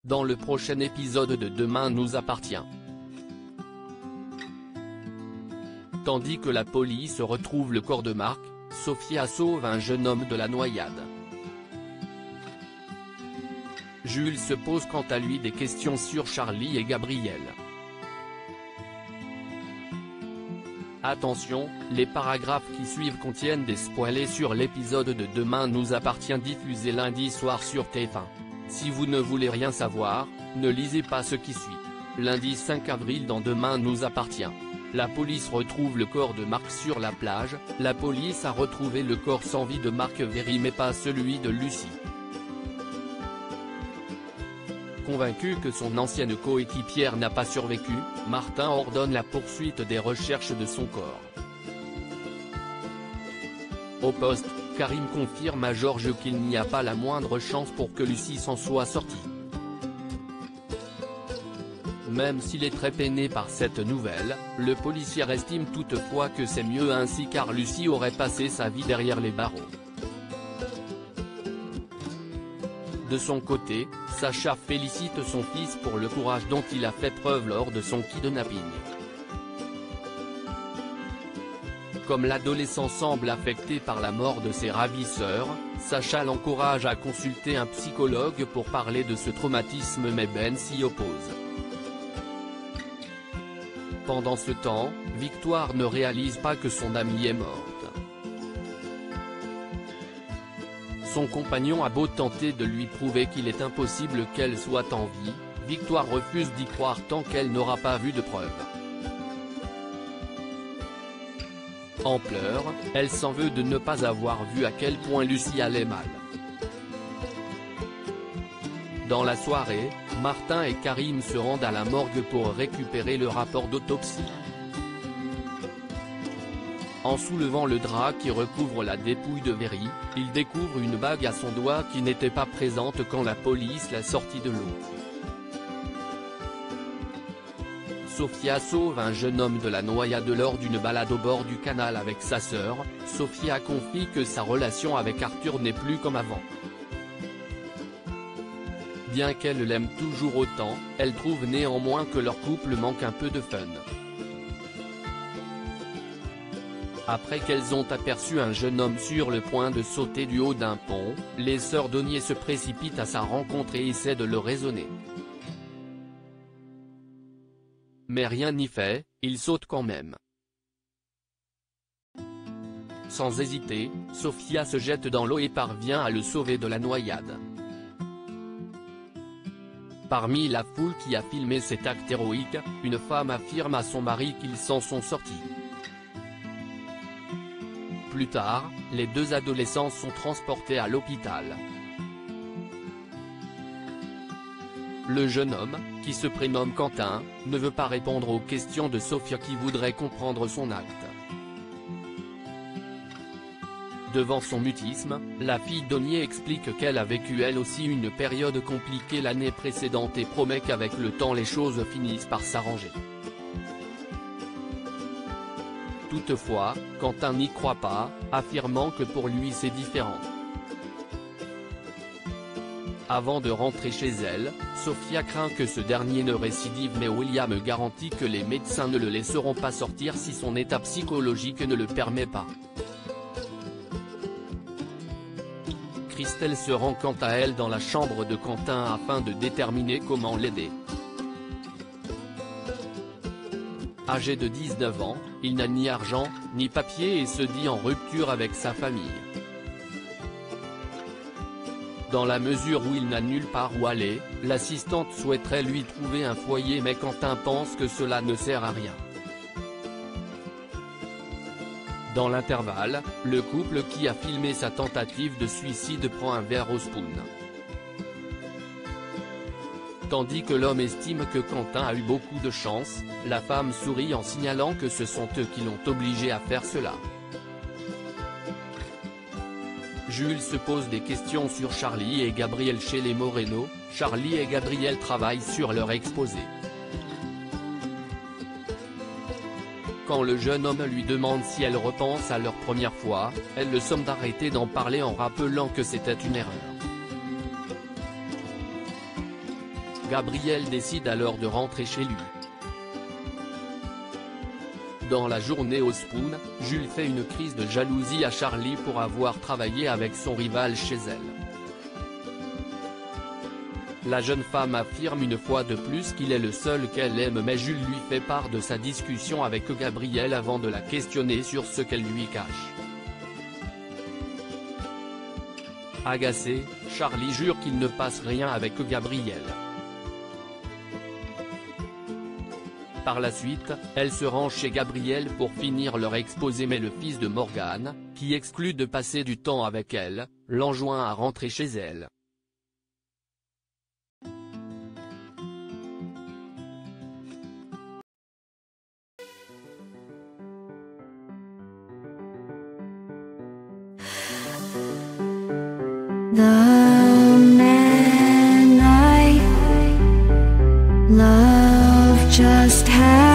dans le prochain épisode de Demain nous appartient. Tandis que la police retrouve le corps de Marc, Sophia sauve un jeune homme de la noyade. Jules se pose quant à lui des questions sur Charlie et Gabriel. Attention, les paragraphes qui suivent contiennent des spoilers sur l'épisode de Demain nous appartient diffusé lundi soir sur TF1. Si vous ne voulez rien savoir, ne lisez pas ce qui suit. Lundi 5 avril dans Demain nous appartient. La police retrouve le corps de Marc sur la plage. La police a retrouvé le corps sans vie de Marc Véry mais pas celui de Lucie. Convaincu que son ancienne coéquipière n'a pas survécu, Martin ordonne la poursuite des recherches de son corps. Au poste, Karim confirme à Georges qu'il n'y a pas la moindre chance pour que Lucie s'en soit sortie. Même s'il est très peiné par cette nouvelle, le policier estime toutefois que c'est mieux ainsi car Lucie aurait passé sa vie derrière les barreaux. De son côté, Sacha félicite son fils pour le courage dont il a fait preuve lors de son kidnapping. Comme l'adolescent semble affecté par la mort de ses ravisseurs, Sacha l'encourage à consulter un psychologue pour parler de ce traumatisme mais Ben s'y oppose. Pendant ce temps, Victoire ne réalise pas que son amie est morte. Son compagnon a beau tenter de lui prouver qu'il est impossible qu'elle soit en vie, Victoire refuse d'y croire tant qu'elle n'aura pas vu de preuves. En pleurs, elle s'en veut de ne pas avoir vu à quel point Lucie allait mal. Dans la soirée, Martin et Karim se rendent à la morgue pour récupérer le rapport d'autopsie. En soulevant le drap qui recouvre la dépouille de Véry, il découvre une bague à son doigt qui n'était pas présente quand la police l'a sortie de l'eau. Sophia sauve un jeune homme de la noyade lors d'une balade au bord du canal avec sa sœur. Sophia confie que sa relation avec Arthur n'est plus comme avant. Bien qu'elle l'aime toujours autant, elle trouve néanmoins que leur couple manque un peu de fun. Après qu'elles ont aperçu un jeune homme sur le point de sauter du haut d'un pont, les sœurs Donier se précipitent à sa rencontre et essaient de le raisonner. Mais rien n'y fait, il saute quand même. Sans hésiter, Sophia se jette dans l'eau et parvient à le sauver de la noyade. Parmi la foule qui a filmé cet acte héroïque, une femme affirme à son mari qu'ils s'en sont sortis. Plus tard, les deux adolescents sont transportés à l'hôpital. Le jeune homme, qui se prénomme Quentin, ne veut pas répondre aux questions de Sophia qui voudrait comprendre son acte. Devant son mutisme, la fille Donier explique qu'elle a vécu elle aussi une période compliquée l'année précédente et promet qu'avec le temps les choses finissent par s'arranger. Toutefois, Quentin n'y croit pas, affirmant que pour lui c'est différent. Avant de rentrer chez elle, Sophia craint que ce dernier ne récidive mais William garantit que les médecins ne le laisseront pas sortir si son état psychologique ne le permet pas. Christelle se rend quant à elle dans la chambre de Quentin afin de déterminer comment l'aider. Âgé de 19 ans, il n'a ni argent, ni papier et se dit en rupture avec sa famille. Dans la mesure où il n'a nulle part où aller, l'assistante souhaiterait lui trouver un foyer mais Quentin pense que cela ne sert à rien. Dans l'intervalle, le couple qui a filmé sa tentative de suicide prend un verre au spoon. Tandis que l'homme estime que Quentin a eu beaucoup de chance, la femme sourit en signalant que ce sont eux qui l'ont obligé à faire cela. Jules se pose des questions sur Charlie et Gabriel chez les Moreno. Charlie et Gabriel travaillent sur leur exposé. Quand le jeune homme lui demande si elle repense à leur première fois, elle le somme d'arrêter d'en parler en rappelant que c'était une erreur. Gabriel décide alors de rentrer chez lui. Dans la journée au Spoon, Jules fait une crise de jalousie à Charlie pour avoir travaillé avec son rival chez elle. La jeune femme affirme une fois de plus qu'il est le seul qu'elle aime, mais Jules lui fait part de sa discussion avec Gabriel avant de la questionner sur ce qu'elle lui cache. Agacé, Charlie jure qu'il ne passe rien avec Gabriel. Par la suite, elle se rend chez Gabriel pour finir leur exposé, mais le fils de Morgane, qui exclut de passer du temps avec elle, l'enjoint à rentrer chez elle. The man I love just had